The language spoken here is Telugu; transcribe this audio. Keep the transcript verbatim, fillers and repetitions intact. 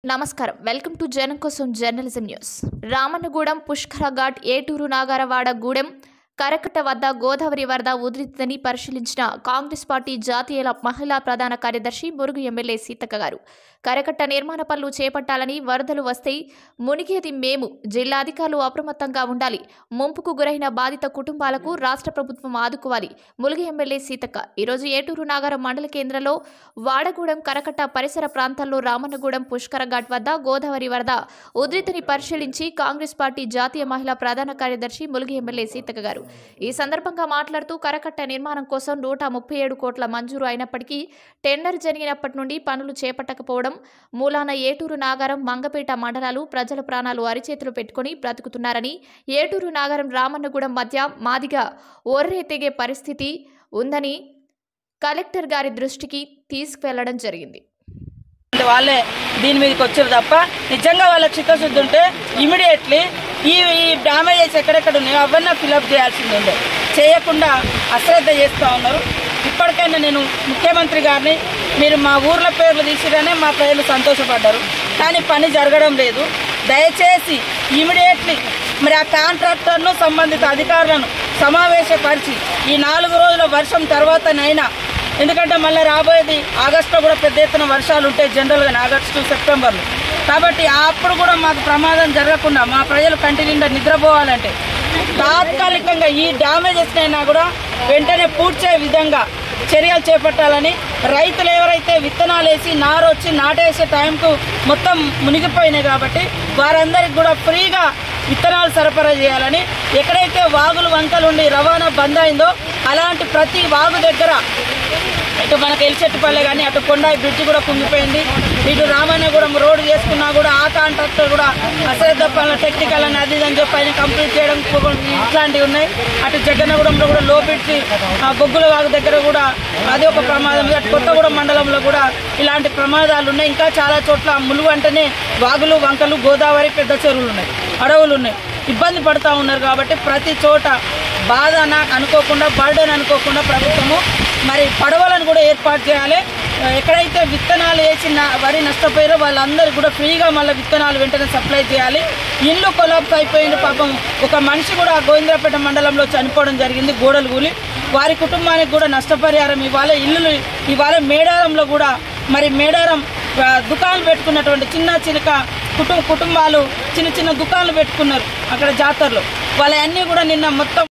నమస్కారం వెల్కమ్ టు జనం కోసం జర్నలిజం న్యూస్. రామన్నగూడెం పుష్కర ఘాట్ ఏటూరు నాగారవాడ గూడెం కరకట్ట వద్ద గోదావరి వరద ఉధృతిని పరిశీలించిన కాంగ్రెస్ పార్టీ జాతీయ మహిళా ప్రధాన కార్యదర్శి మురుగు ఎమ్మెల్యే సీతక్క గారు కరకట్ట నిర్మాణ పనులు చేపట్టాలని, వరదలు వస్తే మునిగేది మేము, జిల్లా అధికారులు అప్రమత్తంగా ఉండాలి, ముంపుకు గురైన బాధిత కుటుంబాలకు రాష్ట్ర ప్రభుత్వం ఆదుకోవాలి. ములుగు ఎమ్మెల్యే సీతక్క ఈరోజు ఏటూరు నాగారం మండల కేంద్రంలో వాడగూడెం కరకట్ట పరిసర ప్రాంతాల్లో రామన్నగూడెం పుష్కర ఘాట్ వద్ద గోదావరి వరద ఉధృతిని పరిశీలించి కాంగ్రెస్ పార్టీ జాతీయ మహిళా ప్రధాన కార్యదర్శి ములుగు ఎమ్మెల్యే సీతక్క గారు ఈ సందర్భంగా మాట్లాడుతూ కరకట్ట నిర్మాణం కోసం నూట ముప్పై ఏడు కోట్ల మంజూరు అయినప్పటికీ టెండర్ జరిగినప్పటి నుండి పనులు చేపట్టకపోవడం మూలాన ఏటూరు నాగారం మంగపేట మండలాలు ప్రజల ప్రాణాలు అరిచేతులు పెట్టుకుని బ్రతుకుతున్నారని, ఏటూరు నాగారం రామన్నగూడెం మధ్య మాదిగా ఒర్రే తెగే పరిస్థితి ఉందని కలెక్టర్ గారి దృష్టికి తీసుకువెళ్లడం జరిగింది. వాళ్ళే దీని మీదకి వచ్చారు తప్ప నిజంగా వాళ్ళ చిత్తశుద్ధి ఉంటే ఇమీడియట్లీ ఈ డ్యామేజెస్ ఎక్కడెక్కడ ఉన్నాయో అవన్నీ ఫిల్అప్ చేయాల్సింది ఉండే, చేయకుండా అశ్రద్ధ చేస్తూ ఉన్నారు. ఇప్పటికైనా నేను ముఖ్యమంత్రి గారిని, మీరు మా ఊర్ల పేర్లు తీసిరానే మా ప్రజలు సంతోషపడ్డారు, కానీ పని జరగడం లేదు. దయచేసి ఇమీడియట్లీ మరి ఆ కాంట్రాక్టర్ను సంబంధిత అధికారులను సమావేశపరిచి ఈ నాలుగు రోజుల వర్షం తర్వాతనైనా, ఎందుకంటే మళ్ళీ రాబోయేది ఆగస్టులో కూడా పెద్ద ఎత్తున వర్షాలు ఉంటాయి జనరల్గా, ఆగస్టు సెప్టెంబర్లో. కాబట్టి అప్పుడు కూడా మాకు ప్రమాదం జరగకుండా మా ప్రజలు కంటి నిండా నిద్రపోవాలంటే తాత్కాలికంగా ఈ డ్యామేజెస్ అయినా కూడా వెంటనే పూడ్చే విధంగా చర్యలు చేపట్టాలని, రైతులు ఎవరైతే విత్తనాలు వేసి నారు వచ్చి నాటేసే టైంకు మొత్తం మునిగిపోయినాయి కాబట్టి వారందరికి కూడా ఫ్రీగా విత్తనాలు సరఫరా చేయాలని, ఎక్కడైతే వాగులు వంకలుండి రవాణా బంద్ అయిందో అలాంటి ప్రతి వాగు దగ్గర, ఇటు మనకు ఎలిచెట్టుపల్లె కానీ అటు కొండాయి బ్రిడ్జ్ కూడా కుంగిపోయింది, ఇటు రామన్నగూడెం రోడ్డు చేసుకున్నా కూడా ఆ కాంట్రాక్టర్ కూడా అశ్రద్ధ పనుల టెక్నికల్ అని అది అని చెప్పి ఆయన కంప్లీట్ చేయడం ఇట్లాంటివి ఉన్నాయి. అటు జగన్నగూడెంలో కూడా లోపిడ్చి బొగ్గుల వాగు దగ్గర కూడా అది ఒక ప్రమాదం. అటు కొత్తగూడెం మండలంలో కూడా ఇలాంటి ప్రమాదాలు ఉన్నాయి. ఇంకా చాలా చోట్ల ములుగు అంటేనే వాగులు వంకలు, గోదావరి పెద్ద చెరువులు ఉన్నాయి, అడవులు ఉన్నాయి, ఇబ్బంది పడుతూ ఉన్నారు. కాబట్టి ప్రతి చోట బాధ అనుకోకుండా, బర్డెన్ అనుకోకుండా ప్రభుత్వము మరి పడవలను కూడా ఏర్పాటు చేయాలి. ఎక్కడైతే విత్తనాలు వేసిన వరి నష్టపోయారో వాళ్ళందరికీ కూడా ఫ్రీగా మళ్ళీ విత్తనాలు వెంటనే సప్లై చేయాలి. ఇల్లు కొలాప్స్ అయిపోయింది, పాపం ఒక మనిషి కూడా గోవిందరాపేట మండలంలో చనిపోవడం జరిగింది, గోడలు కూలి. వారి కుటుంబానికి కూడా నష్టపరిహారం ఇవ్వాలి. ఇల్లులు ఇవాళ మేడారంలో కూడా మరి మేడారం దుకాణాలు పెట్టుకున్నటువంటి చిన్న చిన్న కుటుంబ కుటుంబాలు చిన్న చిన్న దుకాణాలు పెట్టుకున్నారు అక్కడ జాతరలో, వాళ్ళన్నీ కూడా నిన్న మొత్తం